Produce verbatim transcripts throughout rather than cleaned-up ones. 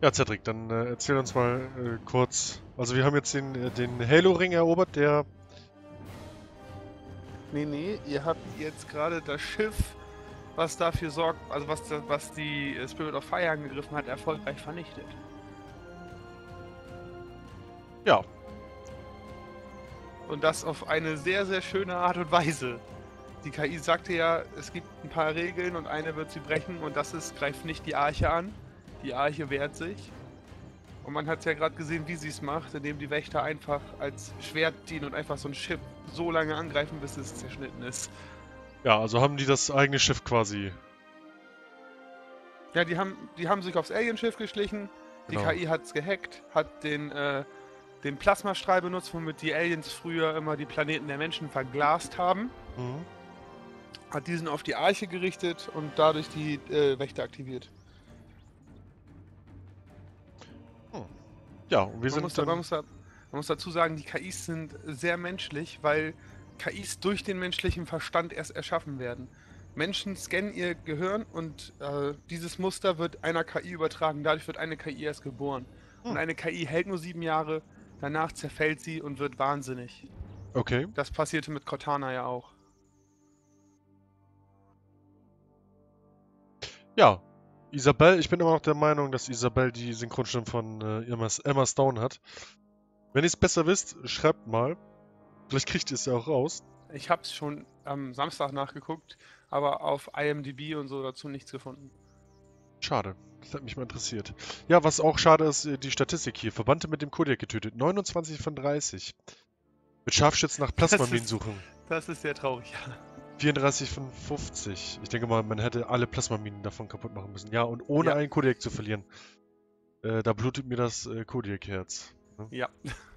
Ja, Cedric, dann äh, erzähl uns mal äh, kurz. Also wir haben jetzt den, äh, den Halo-Ring erobert, der... Nee, nee, ihr habt jetzt gerade das Schiff, was dafür sorgt, also was, da- was die äh, Spirit of Fire angegriffen hat, erfolgreich vernichtet. Ja, Und das auf eine sehr, sehr schöne Art und Weise. Die K I sagte ja, es gibt ein paar Regeln und eine wird sie brechen und das ist, greift nicht die Arche an. Die Arche wehrt sich. Und man hat ja gerade gesehen, wie sie es macht, indem die Wächter einfach als Schwert dienen und einfach so ein Schiff so lange angreifen, bis es zerschnitten ist. ja, also haben die das eigene Schiff quasi. Ja, die haben, die haben sich aufs Alienschiff geschlichen, die Genau. K I hat's gehackt, hat den, äh, den Plasmastrahl benutzt, womit die Aliens früher immer die Planeten der Menschen verglast haben. Mhm. Hat diesen auf die Arche gerichtet und dadurch die äh, Wächter aktiviert. Hm. Ja, und wir Man sind muss, da, man, dann... muss da, man muss dazu sagen, die K Is sind sehr menschlich, weil K Is durch den menschlichen Verstand erst erschaffen werden. Menschen scannen ihr Gehirn und äh, dieses Muster wird einer K I übertragen. Dadurch wird eine K I erst geboren. Und Hm. eine K I hält nur sieben Jahre, danach zerfällt sie und wird wahnsinnig. Okay. Das passierte mit Cortana ja auch. Ja, Isabel, ich bin immer noch der Meinung, dass Isabel die Synchronstimme von äh, Emma, Emma Stone hat. Wenn ihr es besser wisst, schreibt mal. Vielleicht kriegt ihr es ja auch raus. Ich habe es schon am Samstag nachgeguckt, aber auf I M D B und so dazu nichts gefunden. Schade. Das hat mich mal interessiert. Ja, was auch schade ist, äh, die Statistik hier. Verbannte mit dem Kodiak getötet. neunundzwanzig von dreißig. Mit Scharfschützen nach Plasmaminen ist- suchen. Das ist sehr traurig, ja. vierunddreißig von fünfzig. Ich denke mal, man hätte alle Plasmaminen davon kaputt machen müssen. Ja, und ohne Ja. einen Kodiak zu verlieren. Äh, da blutet mir das äh, Kodiak-Herz. Ne? Ja.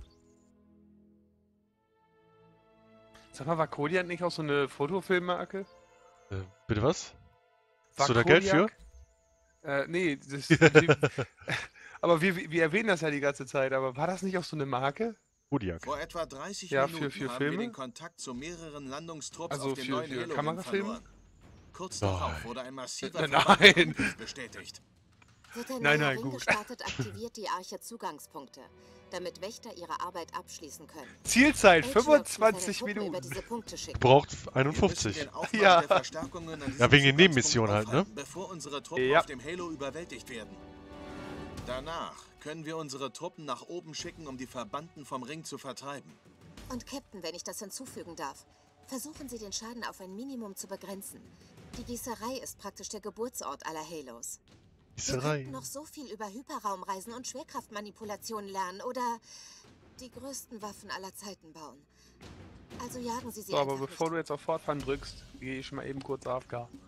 Sag mal, war Kodiak nicht auch so eine Fotofilmmarke? Äh, bitte was? War Hast du da Geld für? Äh, nee, das, die, aber wir, wir erwähnen das ja die ganze Zeit, aber war das nicht auch so eine Marke? Kodiak. Vor etwa dreißig Ja, für- Minuten für haben Filme? wir den Kontakt zu mehreren Landungstrupps Also auf den für- neuen für Halo-Ring Kamerafilme? verloren. Kurz Nein. darauf wurde ein massiver Nein. Verbandsangriff bestätigt. Wird der Nein, neue nein, Ring gut. gestartet, aktiviert die Arche Zugangspunkte, damit Wächter ihre Arbeit abschließen können. Zielzeit Agent wird fünfundzwanzig seine Truppen Minuten. Über diese Punkte schicken. Braucht Wir müssen einundfufzig. den Aufmarsch Ja. der Verstärkungen an diesem Ja, wegen den Zugangspunkt Nebenmissionen halt, ne? aufhalten, bevor unsere Truppen Ja. auf dem Halo überwältigt werden. Danach können wir unsere Truppen nach oben schicken, um die Verbannten vom Ring zu vertreiben. Und Captain, wenn ich das hinzufügen darf, versuchen Sie den Schaden auf ein Minimum zu begrenzen. Die Gießerei ist praktisch der Geburtsort aller Halos. Wir Gießerei. könnten noch so viel über Hyperraumreisen und Schwerkraftmanipulationen lernen oder die größten Waffen aller Zeiten bauen. Also jagen Sie sie So, aber einfach bevor nicht. du jetzt auf Fortfahren drückst, gehe ich schon mal eben kurz A F K.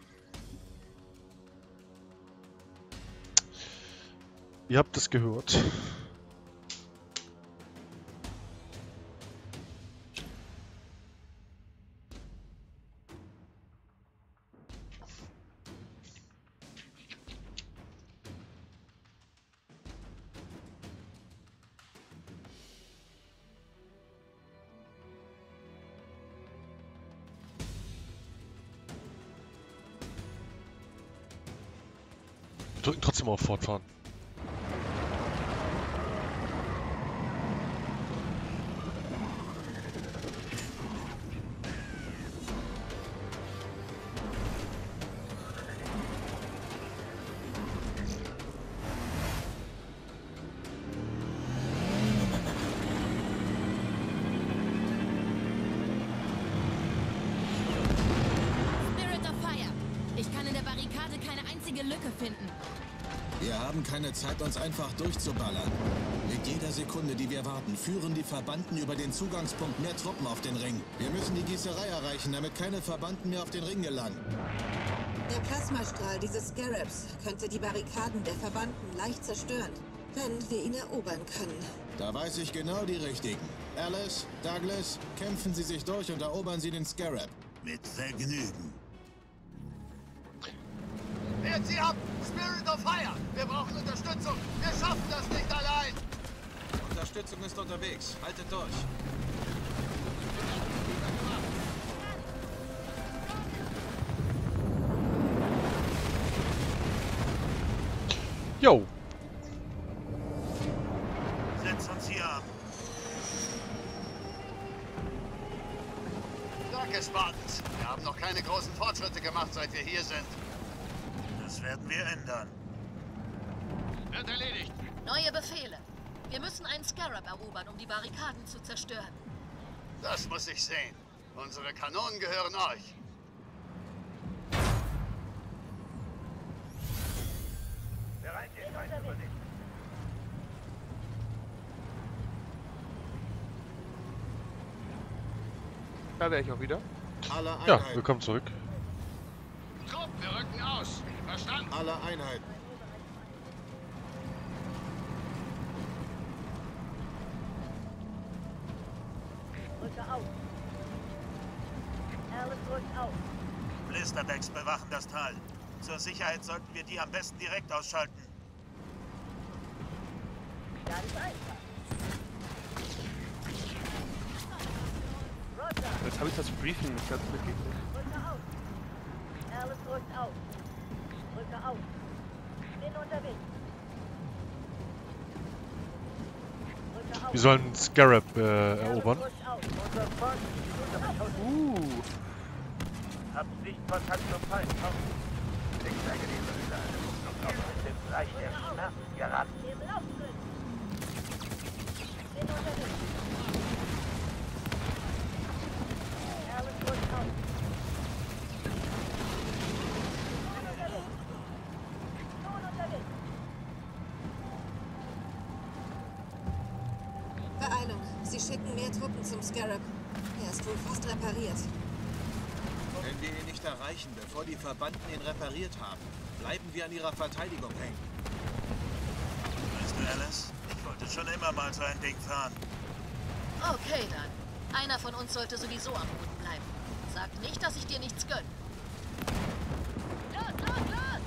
Ihr habt es gehört. Wir drücken trotzdem auf Fortfahren. Spirit of Fire. Ich kann in der Barrikade keine einzige Lücke finden. Wir haben keine Zeit, uns einfach durchzuballern. Mit jeder Sekunde, die wir warten, führen die Verbannten über den Zugangspunkt mehr Truppen auf den Ring. Wir müssen die Gießerei erreichen, damit keine Verbannten mehr auf den Ring gelangen. Der Plasmastrahl dieses Scarabs könnte die Barrikaden der Verbannten leicht zerstören, wenn wir ihn erobern können. Da weiß ich genau die richtigen. Alice, Douglas, kämpfen Sie sich durch und erobern Sie den Scarab. Mit Vergnügen. Wehrt sie ab! Spirit of Fire! Wir brauchen Unterstützung! Wir schaffen das nicht allein! Unterstützung ist unterwegs. Haltet durch. Jo. keine großen Fortschritte gemacht, seit wir hier sind. Das werden wir ändern. Wird erledigt. Neue Befehle. Wir müssen einen Scarab erobern, um die Barrikaden zu zerstören. Das muss ich sehen. Unsere Kanonen gehören euch. Bereit, den Feind zu übernehmen. Da wäre ich auch wieder. Alle Ja, Einheiten. willkommen zurück. Trupp, wir rücken aus. Verstanden? Alle Einheiten. Rücke auf. Alice rückt auf. Blisterbacks bewachen das Tal. Zur Sicherheit sollten wir die am besten direkt ausschalten. Ganz einfach. Roger, Jetzt habe ich das Briefing nicht ganz mitgekriegt. rücke auf. Alice rückt auf. Rücke auf. Bin unterwegs. Rücke auf. Wir sollen Scarab äh, erobern. Alice rückt auf. Unser Fahrt ist unter mich aus. Uh, Habt Sichtkontakt zum Feind. Komm. Ich zeige dir Bilder. Auf dem Reich der Schmerzen geraten. Im Laufschritt. Bin unterwegs. Alice rückt auf. Bin unterwegs. Nun unterwegs. Beeilung. Sie schicken mehr Truppen zum Scarab. Er ist wohl fast repariert. Wenn wir ihn nicht erreichen, bevor die Verbannten ihn repariert haben, bleiben wir an ihrer Verteidigung hängen. Weißt du, Alice? Ich wollte schon immer mal so ein Ding fahren. Okay, dann. Einer von uns sollte sowieso am Boden bleiben. Sag nicht, dass ich dir nichts gönne. Los, los, los!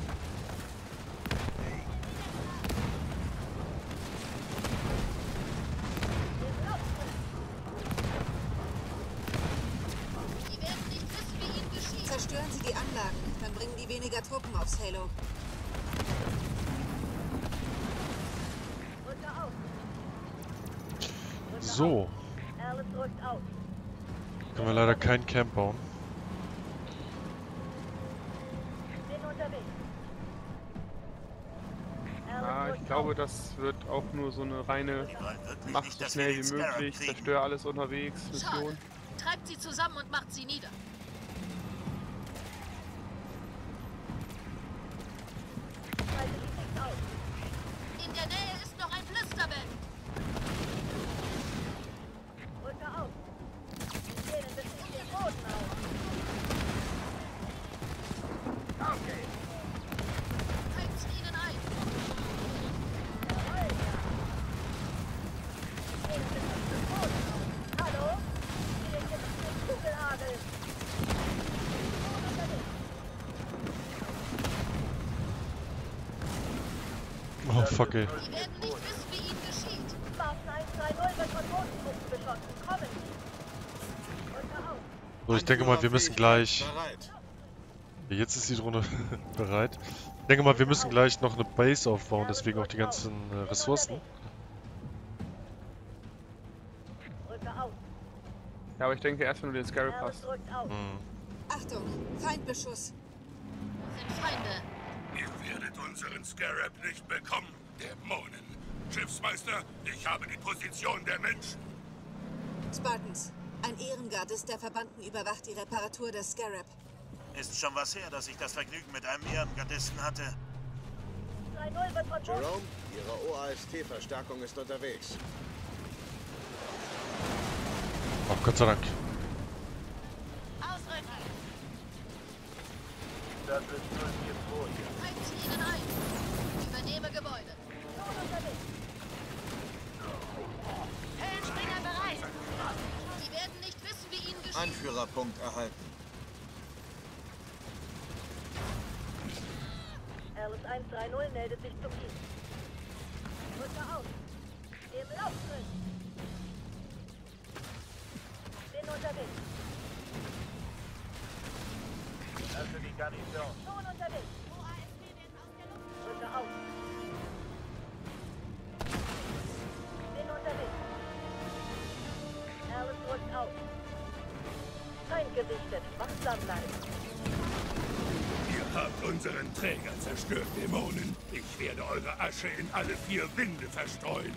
Die werden nicht wissen, wie ihnen geschieht. Zerstören Sie die Anlagen, dann bringen die weniger Truppen aufs Halo. Rücke auf. Rücke So, auf. Alice rückt auf. können wir leider kein Camp bauen. Bin unterwegs. Alice ja, rückt ich glaube, auf. das wird auch nur so eine reine Die wollen wirklich Macht nicht, so dass wir schnell den wie Scarab möglich, kriegen. zerstör alles unterwegs, Schade. Mission. Treibt sie zusammen und macht sie nieder. Schalte die Sicht aus. In der Nähe ist noch ein Blisterband. Rücke auf. Die Szenen beziehen den Boden auf. Okay. Treibt sie ihnen ein. Jawohl, ja. Die Szenen beziehen den Boden auf. Hallo? Hier gibt es den Kugelhagel. Nun unterwegs. Oh fuck, ey. Die werden nicht wissen, wie ihnen geschieht. Spartan eins drei null wird von Bodentruppen beschossen. Kommen Sie. Rücke auf. So, ich denke mal, wir müssen gleich... Bereit. Jetzt ist die Drohne bereit. Ich denke mal, wir müssen gleich noch eine Base aufbauen, deswegen auch die ganzen äh, Ressourcen. Rücke auf. Ja, aber ich denke erst, wenn du den Scarab Alice hast. rückt auf. Hm. Achtung, Feindbeschuss. Sind Feinde. Ihr werdet unseren Scarab nicht bekommen, Dämonen. Schiffsmeister, ich habe die Position der Menschen. Spartans, ein Ehrengardist der Verbannten überwacht die Reparatur des Scarab. Ist schon was her, dass ich das Vergnügen mit einem Ehrengardisten hatte. drei null wird von Boden. Jerome, Ihre O A S T-Verstärkung ist unterwegs. Oh, Gott sei Dank. Ausrücken. Das ist nur vier vor hier. Treibt sie ihnen ein. Übernehme Gebäude. Nun unterwegs. Hellspringer bereit. Die werden nicht wissen, wie ihnen geschieht. Anführerpunkt erhalten. Alice eins drei null meldet sich zum Dienst. Rücke auf. Im Laufschritt. Bin unterwegs. Also die Garnison. Nun unterwegs. Rücke auf. Bin unterwegs. Alice rückt auf. Feind gesichtet. Wachsam bleiben. unseren Träger zerstört, Dämonen. Ich werde eure Asche in alle vier Winde verstreuen.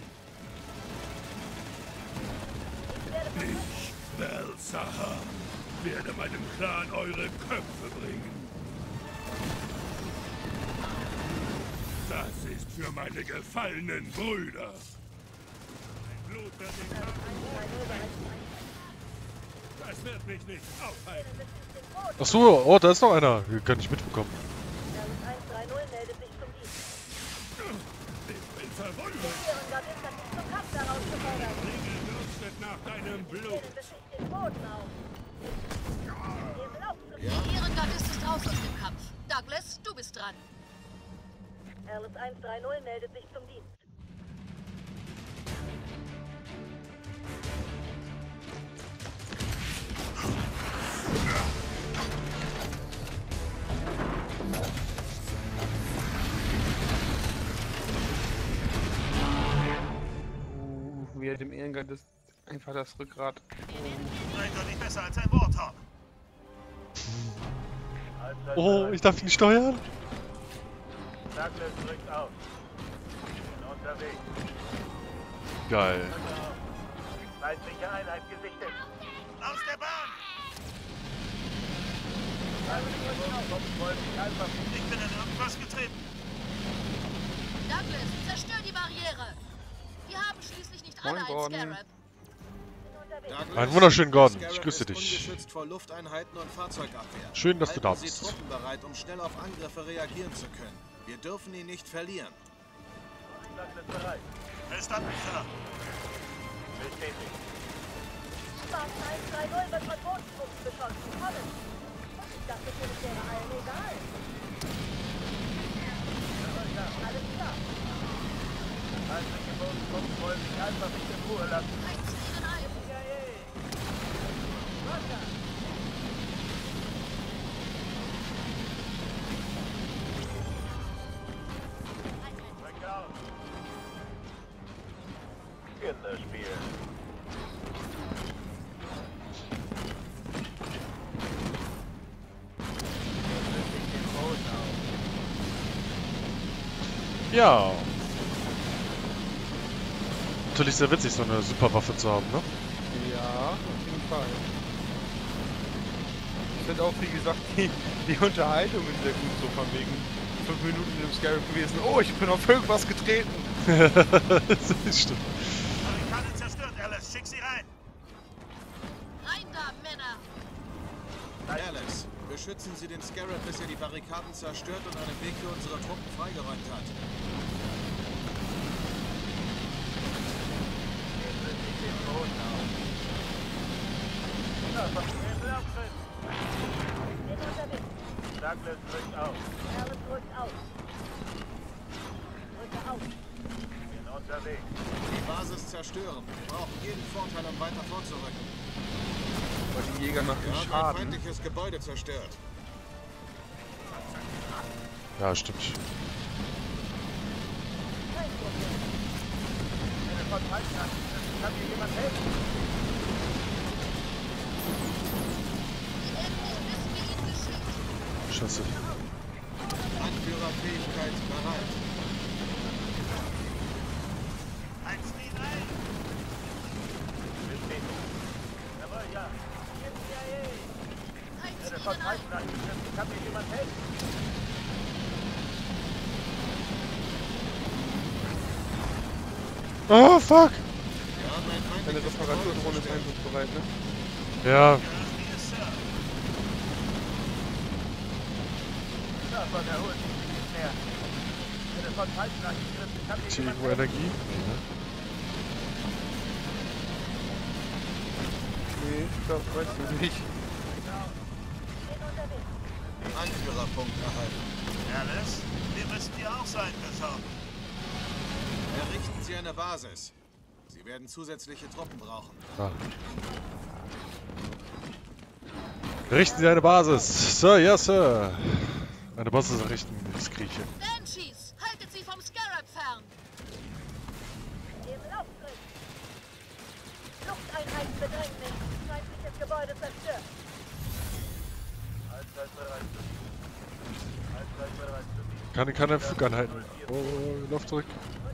Ich, Bel-Sahar, werde meinem Clan eure Köpfe bringen. Das ist für meine gefallenen Brüder. Mein Blut wird den Kampf. Das wird mich nicht aufhalten. Ach so, oh, da ist noch einer. Den kann ich mitbekommen. eins drei null meldet sich zum Dienst. Ich bin verwundet. Ehrengott ist das nicht zum Kampf daraus gefordert. Bringe dürstet nach deinem Blut. Beschicht den Boden auf. Der Ehrengardist ist raus aus dem Kampf. Douglas, du bist dran. Alice eins drei null meldet sich zum Dienst. Uh, wie er dem Ehrengardist einfach das Rückgrat. Eindeutig besser als ein Warthog. Oh, ich darf ihn steuern? Douglas drückt auf. Bin unterwegs. Geil. Feindliche Einheit gesichtet. Aus der Bahn! Ich bin in irgendwas getreten. Douglas, zerstör die Barriere. Wir haben schließlich nicht alle Moin, einen Gordon. Scarab. Douglas, Einen wunderschönen Gordon. der Ich Scarab grüße ist dich. ungeschützt vor Lufteinheiten und Fahrzeugabwehr. Schön, dass du da Halten bist. Sie Truppen bereit, um schnell auf Angriffe reagieren zu können. Wir dürfen ihn nicht verlieren. Douglas bereit. Verstanden, Sir. Bestätigt. Spartan eins drei null wird von Bodentruppen beschossen. Kommen! Ich dachte schon, es wäre allen egal. Alles klar. Feindliche Bodentruppen wollen sich einfach nicht in Ruhe lassen. Eins gegen ein. Rück aus. Kinderspiel. Ja. Natürlich sehr witzig, so eine Superwaffe zu haben, ne? Ja, auf jeden Fall. Ich finde auch, wie gesagt, die, die Unterhaltung ist sehr gut, so von wegen fünf Minuten im Scarab gewesen. Oh, ich bin auf irgendwas getreten. Das stimmt. Barrikade zerstört, Alice. Schick sie rein. Rein da, Männer. Alice, beschützen Sie den Scarab, bis er die Barrikaden zerstört und einen Weg für unsere Truppen freigeräumt hat. Douglas drückt auf. Alice drückt auf. Drücke auf. Bin unterwegs. Die Basis zerstören. Wir brauchen jeden Vorteil, um weiter vorzurücken. Aber die Jäger machen Wir haben ein Schaden. feindliches Gebäude zerstört. Ja, stimmt. Eine Verteidigung. Kann mir jemand helfen? Endlich wissen wir ihn geschickt. Scheiße. Anführerfähigkeit bereit. Eins gegen ein. Bestätigt. Jawohl, ja. Eins Eine gegen ein. Verteidigung angegriffen. Kann mir jemand helfen? Oh, fuck! Wir haben ein Eine feindliches Reparaturdrohne Gebäude ist zerstört. einsatzbereit, ne? Ja, Ja, hier ist Sir. Davon erholt sich nicht mehr. Eine Verteidigung angegriffen. Kann mir ist hier jemand irgendwo helfen? Energie? Nee, das weiß ich nicht. Anführerpunkt erhalten. Alice, wir müssen hier auch sein besorgen. Errichten Sie eine Basis. Sie werden zusätzliche Truppen brauchen. Ah. Richten Sie eine Basis. Sir, ja, Sir. Eine Basis errichten, das Grieche. Banshees, haltet sie vom Scarab fern. Im Laufgriff. Lufteinheitsbedrängnis. Feindliches Gebäude zerstört. Allzeit bereit. Allzeit Kann keine Flugeinheiten. Oh, lauf zurück.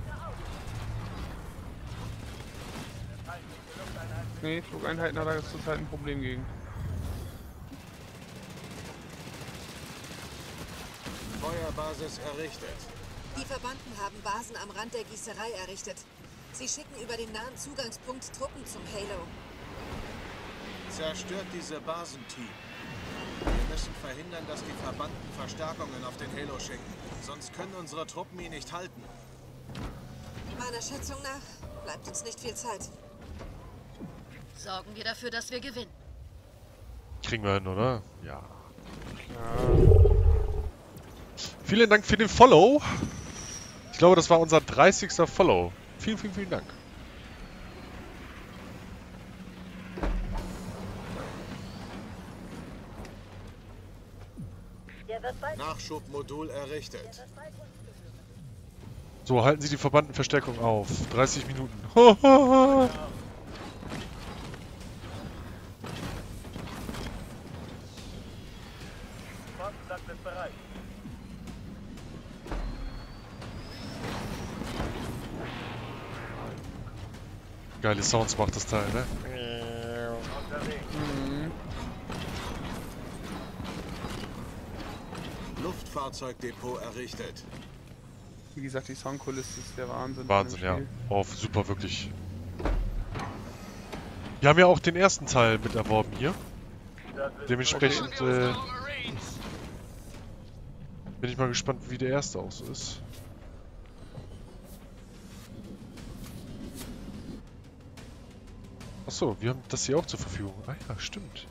Nee, Flugeinheiten hat er zurzeit ein Problem gegen. Feuerbasis errichtet. Die Verbanden haben Basen am Rand der Gießerei errichtet. Sie schicken über den nahen Zugangspunkt Truppen zum Halo. Zerstört diese Basenteam. Wir müssen verhindern, dass die Verbanden Verstärkungen auf den Halo schicken. Sonst können unsere Truppen ihn nicht halten. Meiner Schätzung nach bleibt uns nicht viel Zeit. Sorgen wir dafür, dass wir gewinnen. Kriegen wir hin, oder? Ja. Ja. Vielen Dank für den Follow. Ich glaube, das war unser dreißigster Follow. Vielen, vielen, vielen Dank. Nachschubmodul errichtet. So, halten Sie die Verbandenverstärkung auf. dreißig Minuten. Ho, ho, ho. ist bereit. Geile Sounds macht das Teil, ne? Mhm. Luftfahrzeugdepot errichtet. Wie gesagt, die Soundkulisse ist der Wahnsinn. Wahnsinn, ja. Oh, super, wirklich. Wir haben ja auch den ersten Teil mit erworben hier. Dementsprechend äh, bin ich mal gespannt, wie der erste auch so ist. Achso, wir haben das hier auch zur Verfügung. Ah ja, stimmt.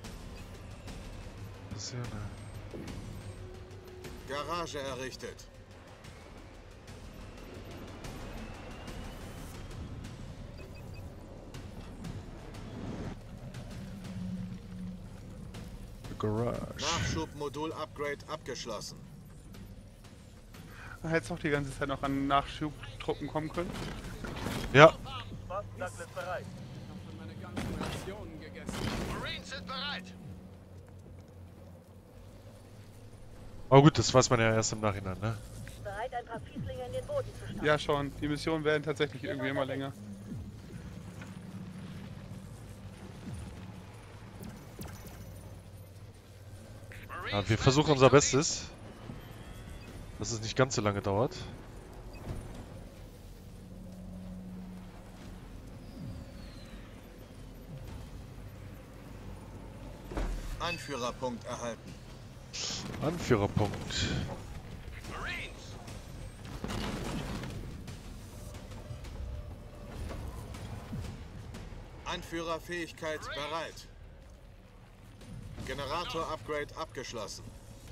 Das ist ja eine... Garage errichtet. Garage. Nachschubmodul-Upgrade abgeschlossen. Hättest auch die ganze Zeit noch an Nachschubtruppen kommen können. Ja. Douglas bereit. Marines sind bereit. Aber gut, das weiß man ja erst im Nachhinein, ne? Bereit, ein paar Fieslinge in den Boden zu stellen. Ja schon, die Missionen werden tatsächlich irgendwie immer länger. Ja, wir versuchen unser Bestes, dass es nicht ganz so lange dauert. Anführerpunkt erhalten. Anführerpunkt. Anführerfähigkeit bereit. Generator-Upgrade abgeschlossen.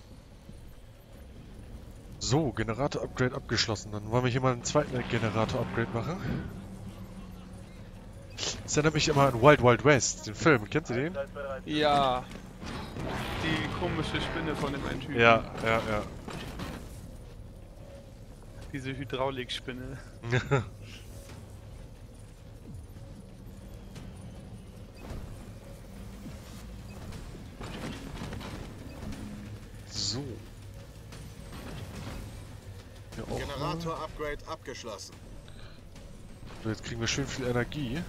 So, Generator-Upgrade abgeschlossen. Dann wollen wir hier mal einen zweiten Generator-Upgrade machen. Das erinnert mich immer an Wild Wild West, den Film. Kennt ihr den? Ja. Die komische Spinne von dem einen Typen. Ja, ja, ja. Diese Hydraulikspinne. So. Generator-Upgrade abgeschlossen. So, jetzt kriegen wir schön viel Energie.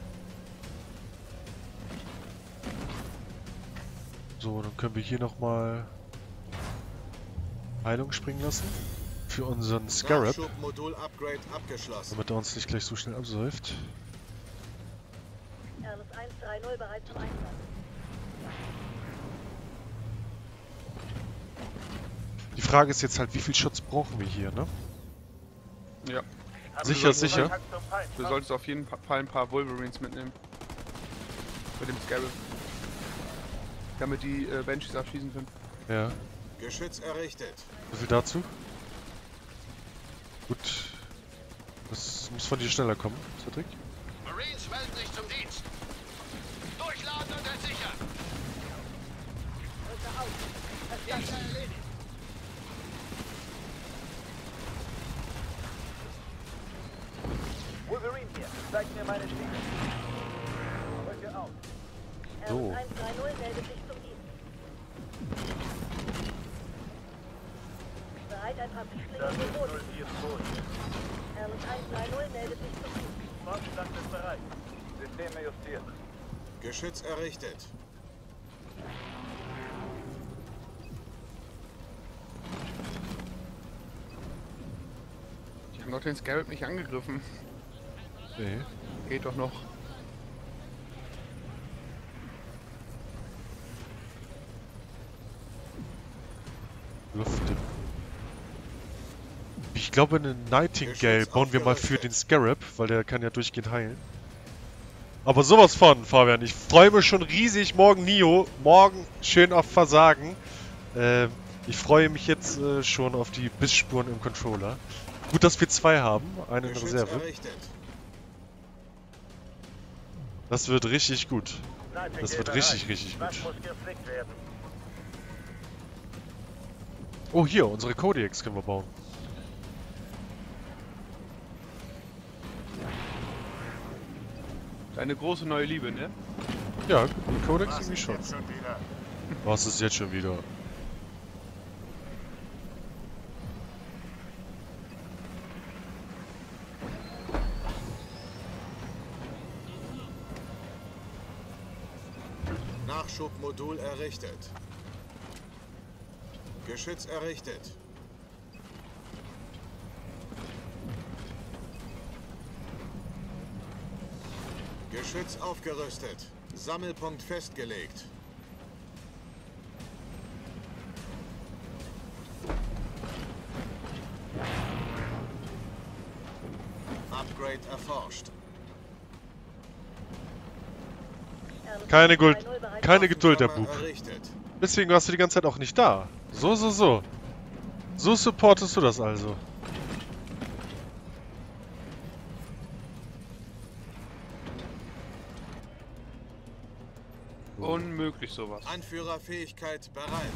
So, dann können wir hier nochmal Heilung springen lassen. Für unseren Scarab. Nachschubmodul-Upgrade abgeschlossen. Damit er uns nicht gleich so schnell absäuft. Ernst eins drei null bereit zum Einsatz. Die Frage ist jetzt halt, wie viel Schutz brauchen wir hier, ne? Ja. Sicher, sicher. Du solltest auf jeden Fall ein paar Wolverines mitnehmen. Mit dem Scarab. Damit die äh, Banshees abschießen können. Ja. Geschütz errichtet. So viel dazu. Gut. Das muss von dir schneller kommen, Cedric. Marines melden sich zum Dienst. Durchladen und entsichern. Rücke auf. Jetzt erledigt. Wolverine hier. Zeig mir meine Stiege. Rücke auf. So. Ernst eins drei null meldet sich zum Dienst. Bereit, ein paar Flüchtlinge Das auf den ist Boden. null vier zwei. Hermes eins drei null meldet sich zu Fuß. Marktstand ist bereit. Systeme justiert. Geschütz errichtet. Die haben doch den Scarab nicht angegriffen. Nee. Geht doch noch. Lüfte. Ich glaube, eine Nightingale bauen wir mal für den Scarab, weil der kann ja durchgehend heilen. Aber sowas von, Fabian. Ich freue mich schon riesig. Morgen Nio. Morgen schön auf Versagen. Ähm, ich freue mich jetzt äh, schon auf die Bissspuren im Controller. Gut, dass wir zwei haben. Eine in Geschütz Reserve. errichtet. Das wird richtig gut. Nightingale Das wird bereit. richtig, richtig Was gut. muss geflickt werden? Oh, hier, unsere Codex können wir bauen. Deine große neue Liebe, ne? Ja, die Codex irgendwie schon. Jetzt schon wieder. Was ist jetzt schon wieder? Nachschubmodul errichtet. Geschütz errichtet. Geschütz aufgerüstet. Sammelpunkt festgelegt. Upgrade erforscht. Hermes Keine, eins drei Guld, null bereit. keine Geduld, der Kammer Bub. errichtet. Deswegen warst du die ganze Zeit auch nicht da. So, so, so. So supportest du das also. Unmöglich sowas. Anführerfähigkeit bereit.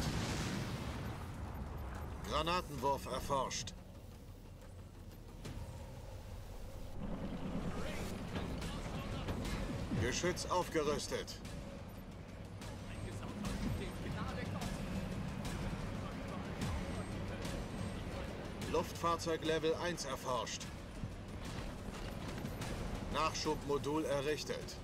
Granatenwurf erforscht. Geschütz aufgerüstet. Luftfahrzeug Level eins erforscht. Nachschubmodul errichtet.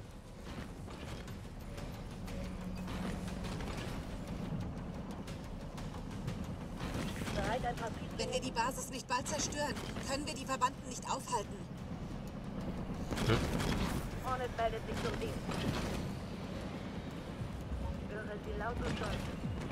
Bereit, ein paar Flüchtlinge. Wenn wir die Basis nicht bald zerstören, können wir die Verbanden nicht aufhalten. Hornet meldet sich zum Dienst. Höre sie laut und deutlich.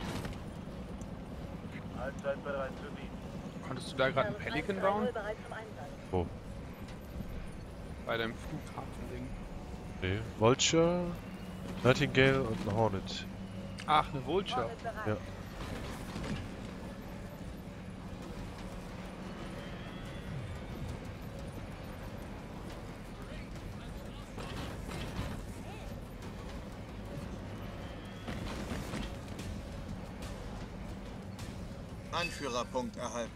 Allzeit bereit zu dienen. Konntest du da gerade einen Hermes Pelican eins drei bauen? null bereit zum Einsatz. Wo? Bei deinem Flughafen-Ding. Nee. Vulture, Nightingale und ein Hornet. Ach, eine Vulture. Hornet bereit. Ja. Anführerpunkt erhalten.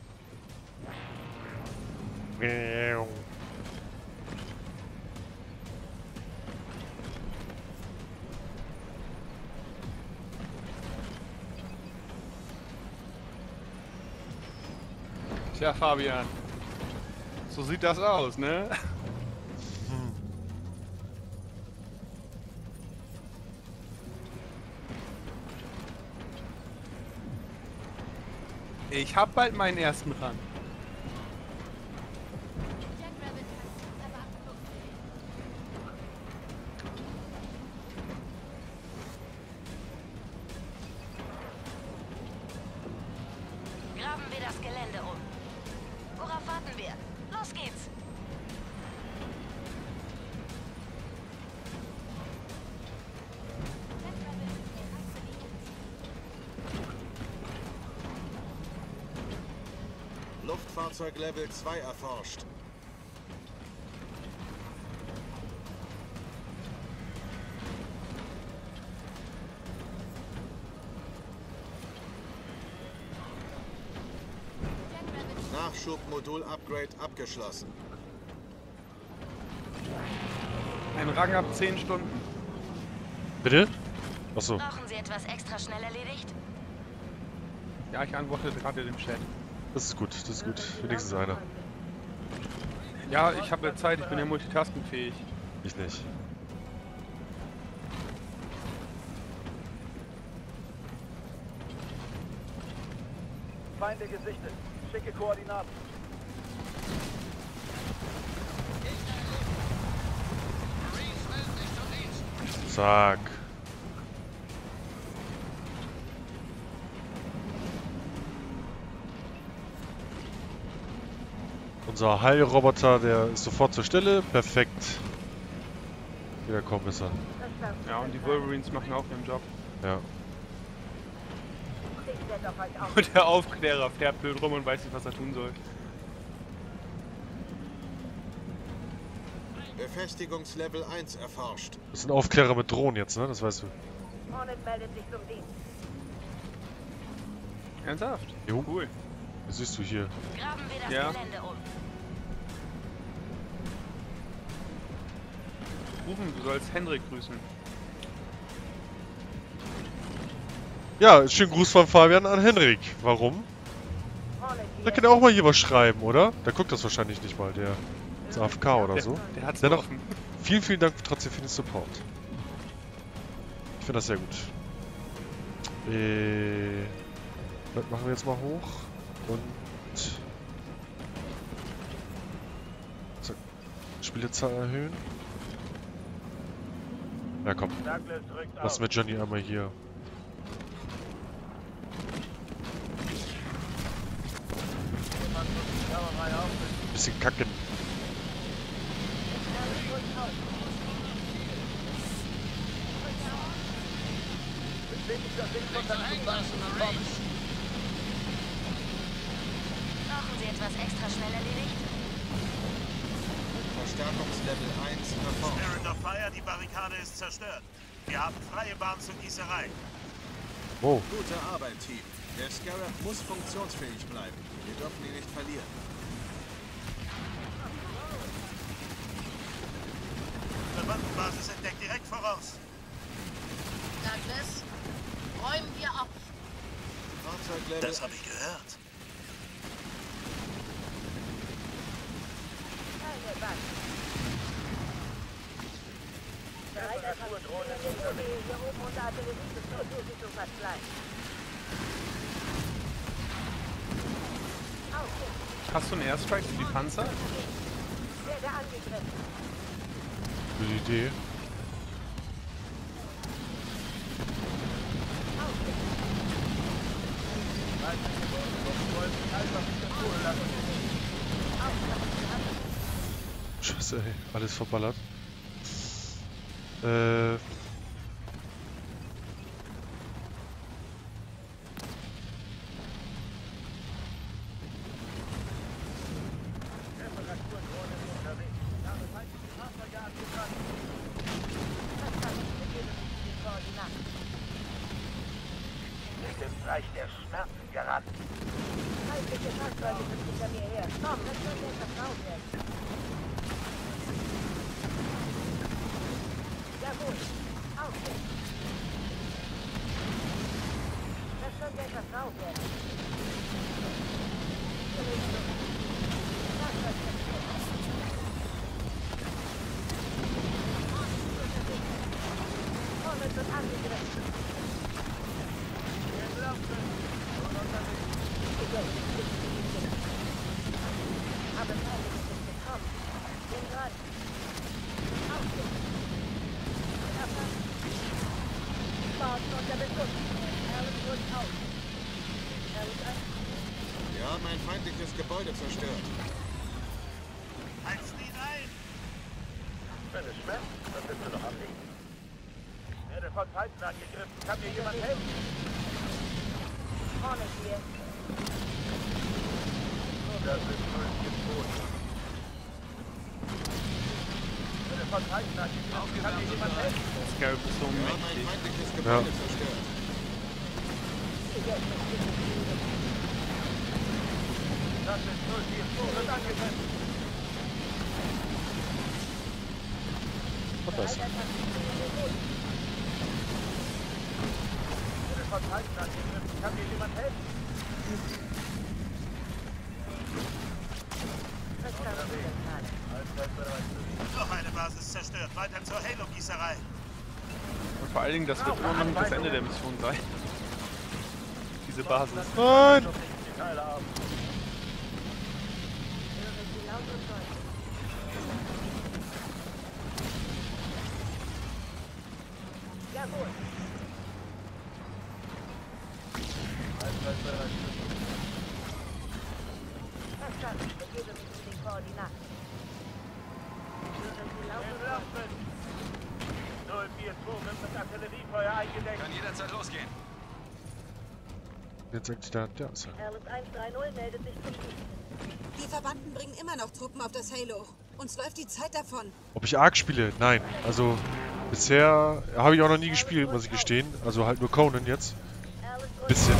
Tja, Fabian. So sieht das aus, ne? Ich hab bald meinen ersten Rang. Graben wir das Gelände um. Worauf warten wir? Los geht's! Luftfahrzeug Level zwei erforscht. Nachschubmodul-Upgrade abgeschlossen. Ein Rang ab zehn Stunden. Bitte? Achso. Brauchen Sie etwas extra schnell erledigt? Ja, ich antworte gerade dem Chat. Das ist gut, das ist gut. Wenigstens einer. Ja, ich habe ja Zeit, ich bin ja multitaskingfähig. Ich nicht. Feinde gesichtet. Schicke Koordinaten. Zack. Unser Heilroboter, der ist sofort zur Stelle. Perfekt. Ja, komm, ist er. Ja, und die Wolverines machen auch ihren Job. Ja. Und der Aufklärer fährt blöd rum und weiß nicht, was er tun soll. Befestigungslevel eins erforscht. Das sind Aufklärer mit Drohnen jetzt, ne? Das weißt du. Hornet meldet sich zum Dienst. Ernsthaft? Jo. Cool. Das siehst du hier. Graben wir das Ja. Gelände um. Rufen, du sollst Hendrik grüßen. Ja, schönen Gruß von Fabian an Henrik. Warum? Hornet Der hier. kann ja auch mal hier was schreiben, oder? Der guckt das wahrscheinlich nicht mal, der ist A F K oder so. Der, der hat's Dennoch, offen. vielen, vielen Dank trotzdem für den Support. Ich finde das sehr gut. Äh, das machen wir jetzt mal hoch. Und... Zack. Spielezahl erhöhen. Ja, komm. Douglas rückt Lass auf. mit Johnny einmal hier. Jemand muss die Sauerei aufrichten. Bisschen kacken. Bestätigt das Sichtkontakt zum Feind. Brauchen Sie etwas extra schnell erledigt? Verstärkungslevel eins erforscht. Spirit of Fire, die Barrikade ist zerstört. Wir haben freie Bahn zur Gießerei. Oh. Gute Arbeit, Team. Der Scarab muss funktionsfähig bleiben. Wir dürfen ihn nicht verlieren. Verbandenbasis entdeckt direkt voraus. Douglas, räumen wir auf. Fahrzeuglevel Das habe ich gehört. Keine Wand. Bereit, Reparaturen hier oben unter Artillerie zu zu verschleißen. Hast du einen Airstrike für die Panzer? Werde angegriffen. Gute Idee. Scheiße, ey. Alles verballert. Äh... Ins Reich der Schmerzen gerannt. Feindliche Fahrzeuge sind hinter mir her. Komm, das könnte etwas rau werden. Jawohl. Aufwärts. Das könnte etwas rau werden. Fahrzeug zerstört. Hornet wird angegriffen. Aber Feinde sind gekommen. Bin dran. Aufstehen. Erfasst. Bauten unter Beschuss. Herren rückt auf. Herren an. Wir haben ein feindliches Gebäude zerstört. Heizen ihn ein! Wenn es schmerzt, dann bist du noch am Leben. Ich werde von Feinden angegriffen. Kann mir jemand helfen? Hornet hier. Das ist Röschen tot. Ich werde von Feinden angegriffen. Kann mir jemand helfen? Der Scarab ist so Wir haben ein mächtig. feindliches Ja. Gebäude zerstört. Das ist null vier zwei. Wird angegriffen. Was das? Ich werde von Feinden angegriffen. Kann mir jemand helfen? zerstört. Weiter zur Halo-Gießerei. Und vor allen Dingen, das wird immer noch nicht das Ende der Mission sein. Diese Basis. Nein! Jawohl. Verstanden. Begebe mich zu den Koordinaten. Hören Sie laut und deutlich. null vier zwei nimmt das Artilleriefeuer eingedeckt. Kann jederzeit losgehen. Jetzt sagt der, der ist Alice eins drei null meldet sich zum Dienst. Die Verbanden bringen immer noch Truppen auf das Halo. Uns läuft die Zeit davon. Ob ich Ark spiele? Nein. Also, bisher habe ich auch noch nie gespielt, muss ich gestehen. Also halt nur Conan jetzt. Bisschen.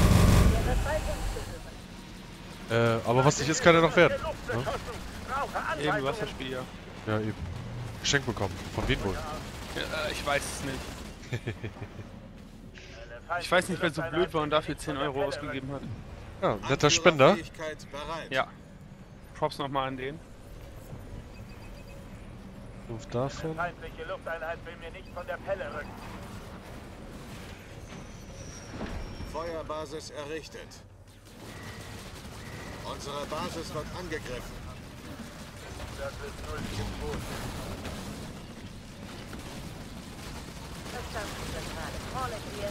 Äh, aber was nicht ist, kann ja noch werden. Ne? Eben, du hast das Spiel ja. Ja, eben. Geschenk bekommen. Von wem wohl? Ja, äh, ich weiß es nicht. Ich weiß nicht, wer so blöd war und dafür zehn Euro ausgegeben hat. Ja, netter Spender. Fähigkeit bereit. Ja. Props nochmal an den. Luft davon. Feindliche Lufteinheit will mir nicht von der Pelle rücken. Feuerbasis errichtet. Unsere Basis wird angegriffen. Das ist null vier zwei. Verstanden, Zentrale. Vorne hier.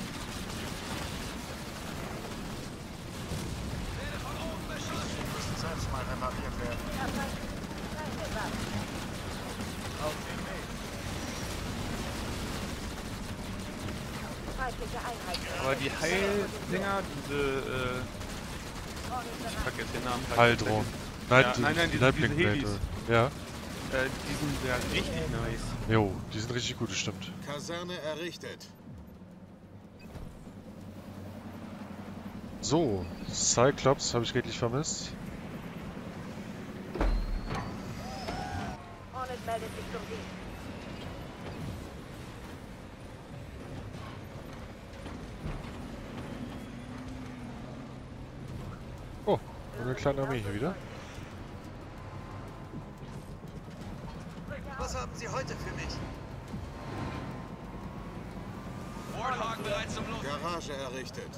Müssen selbst mal repariert werden. Auf dem Weg. Feindliche Einheit. Aber die Heildinger, diese, äh... ich vergesse den Namen. Heildrohnen. Nein, Ja, die, nein, nein, die diese- diese Leibling-Blade. Helis. Ja. Äh, die sind ja richtig nice. Jo, die sind richtig gut, das stimmt. Kaserne errichtet. So, Cyclops habe ich redlich vermisst. Hornet meldet sich zum Dienst. Oh, eine kleine Armee hier wieder. Was haben Sie heute für mich? Warthog bereit zum Los. Garage errichtet.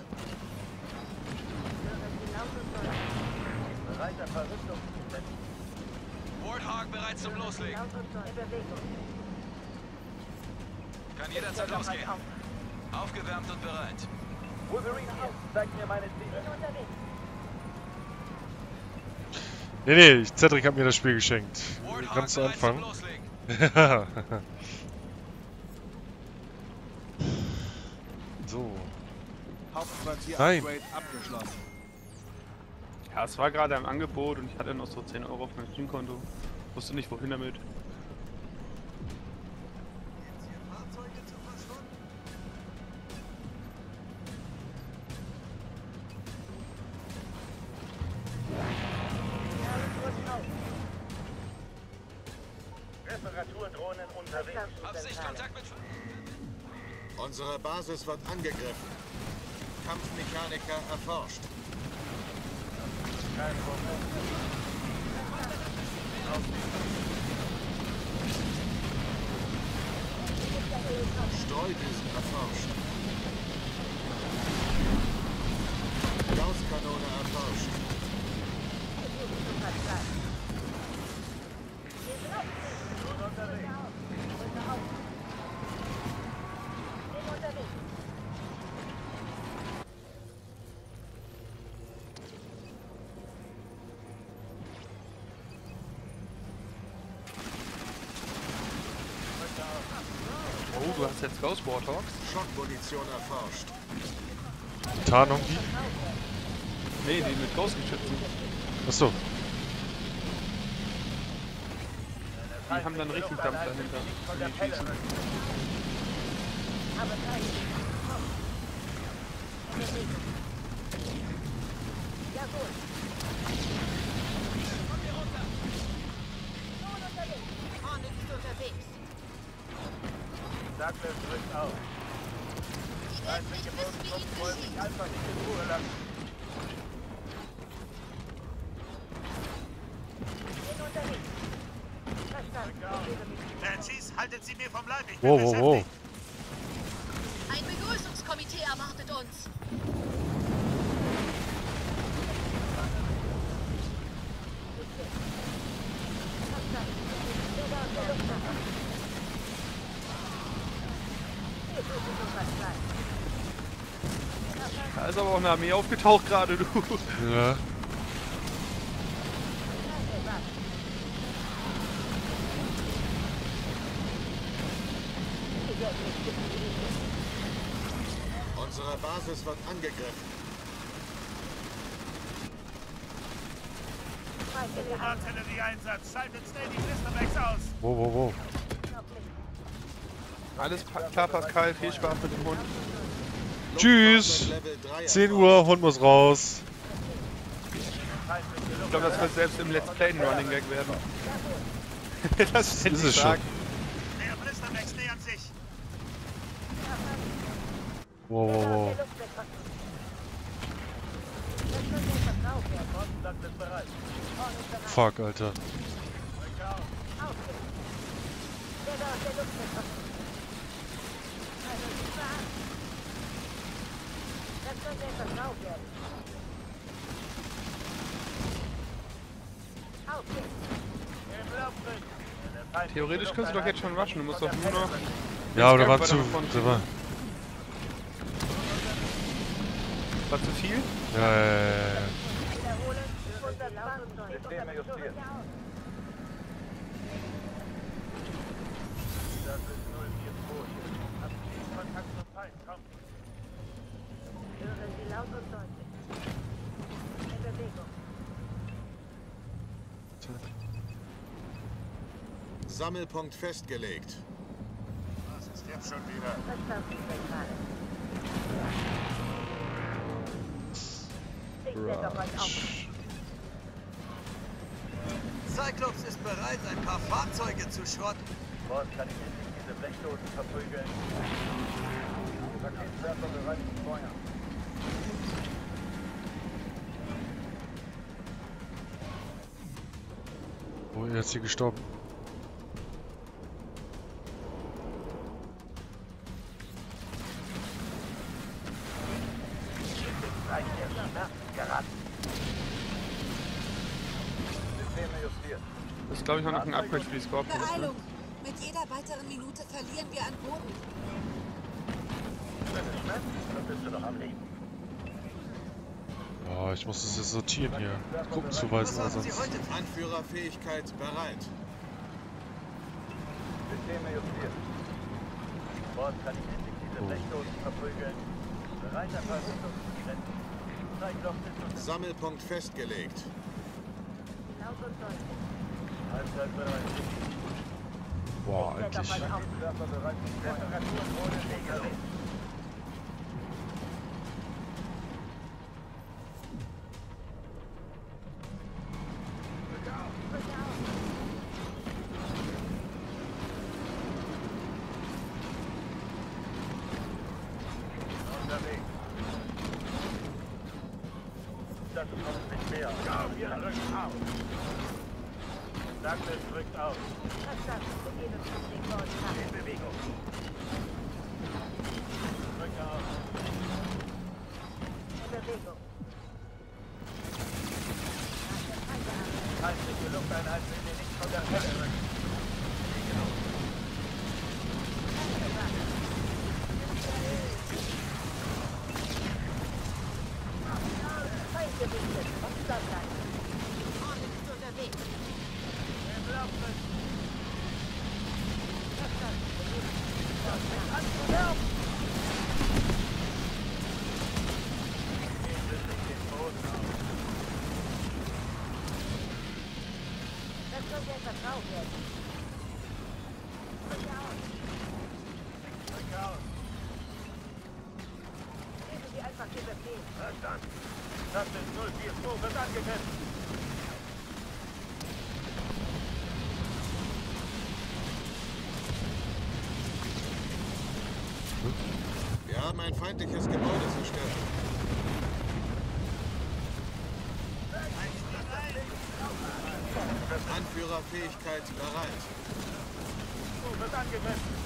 Bereiter Verrüstung. Warthog bereit zum Loslegen. Laut und deutlich. In Bewegung. Kann jederzeit losgehen. Aufgewärmt und bereit. Wolverine hier. Zeigt mir meine Ziele. Bin unterwegs. Nee, nee, ich- Cedric hat mir das Spiel geschenkt. Warthog Ganz zu bereit zum Anfang. Loslegen. So. Hauptquartier Nein. Upgrade abgeschlossen. Ja, es war gerade im Angebot und ich hatte noch so zehn Euro auf meinem Steam-Konto. Wusste nicht, wohin damit. Reparaturdrohnen unterwegs. Verstanden, Absicht, Zentrale. Kontakt mit... Unsere Basis wird angegriffen. Kampfmechaniker erforscht. Kein Problem. Streudüsen erforscht. Gausskanone erforscht. Bin unterwegs. Oh, du hast jetzt Ghost Warthogs? Schockmunition erforscht. Tarnung die? Nee, die mit Ghost-Geschützen. Achso. Die haben dann richtig Dampf dahinter. Von der Die Pelle schießen. rücken. Aber Zeit. In Bewegung. Jawohl. Nun unterwegs. Hornet ist unterwegs. Douglas rückt auf. Feindliche Bodentruppen wollen mich einfach nicht in Ruhe lassen. Bin unterwegs. Verstanden. Begebe mich. Pansies, Haltet sie mir vom Leib, ich bin Wow, wow, wow. beschäftigt. Ein Begrüßungskomitee erwartet uns. Da ist aber auch eine Armee aufgetaucht gerade, du. Ja. Unsere Basis wird angegriffen. Artillerieeinsatz. Schaltet schnell die Blistermechs aus. Wow, wow, wow. Alles klar, Pascal. Viel Spaß mit dem Hund. Tschüss. zehn Uhr, Hund muss raus. Ich glaube, das wird selbst im Let's Play ein Running Gag werden. Das ist es schon. Der Blistermechs nähert sich. Wow, wow, wow. Fuck, Alter. Theoretisch kannst du doch jetzt schon waschen. Du musst doch nur noch... Ja, aber da war zu... Da war... War zu viel? Ja, ja, ja, ja. Systeme justiert. Das ist null vier zwei. Abschließend Kontakt zum Feind. Komm. Hören Sie laut und deutlich. In Bewegung. Sammelpunkt festgelegt. Was ist jetzt schon wieder? Verstanden, Zentrale. Ich werde auf euch auf. Cyclops ist bereit, ein paar Fahrzeuge zu schrotten. Boss, kann ich endlich diese Blechdosen verprügeln? Raketwerfer bereit zum Feuer. Oh, er ist hier gestorben. Systeme justiert. Das ist, glaube ich, auch noch ein Upgrade für die Scorpions. Ne? Beeilung! Mit jeder weiteren Minute verlieren wir an Boden. Wenn es schmeckt, dann bist du doch am Leben. Oh, ich muss das jetzt sortieren hier. Gruppenzuweisen oder sonst. Anführerfähigkeit bereit. Systeme justiert. Boss, kann ich endlich diese Blechdosen verprügeln? Bereit, ein paar Richtung zu retten. Cyclops ist unter... Sammelpunkt festgelegt. Laut und deutlich. Halbzeit bereit. Boah, Ich werde auf endlich. euch auf. Werfer bereit zum Feuer. Temperaturen ohne Regelung. Unterwegs. Das kommt nicht mehr. Ja, wir rücken auf. Douglas rückt auf. Verstanden. Beginn und Handling vor uns haben. In Bewegung. Rücke auf. In Bewegung. Feindliche Lufteinheit will dir nicht von der Stelle rücken. Feindgewichtet. Und dann bleiben. Orden ist unterwegs. Im Laufriss. Verstanden. Gehen Sie sich den Boden auf. Das könnte ein Vertrauen werden. Rücke aus. Rücke aus. Geben Sie einfach den Befehl. Verstanden. Das ist null vier zwei, wird angegriffen. Wir haben ein feindliches Gebäude zerstört. Das Anführerfähigkeit bereit. wird angegriffen.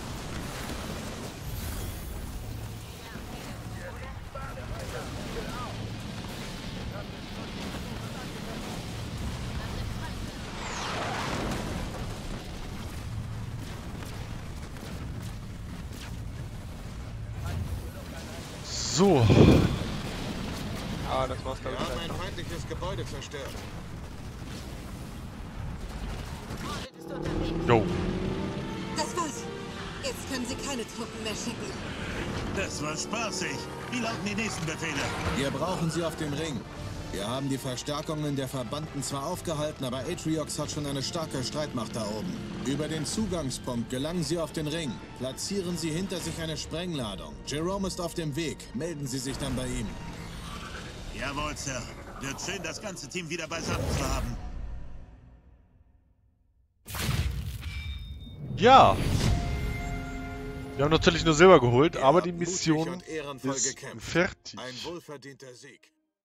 So. Ah, das war's, glaube Wir ich. haben ein feindliches Gebäude zerstört. Jo. Das war's. Jetzt können Sie keine Truppen mehr schicken. Das war spaßig. Wie lauten die nächsten Befehle? Wir brauchen sie auf dem Ring. Wir haben die Verstärkungen der Verbannten zwar aufgehalten, aber Atriox hat schon eine starke Streitmacht da oben. Über den Zugangspunkt gelangen Sie auf den Ring. Platzieren Sie hinter sich eine Sprengladung. Jerome ist auf dem Weg. Melden Sie sich dann bei ihm. Jawohl, Sir. Wird schön, das ganze Team wieder beisammen zu haben. Ja. Wir haben natürlich nur Silber geholt, aber die Mutig Mission und ehrenvoll ist gekämpft. fertig. Ein wohlverdienter Sieg.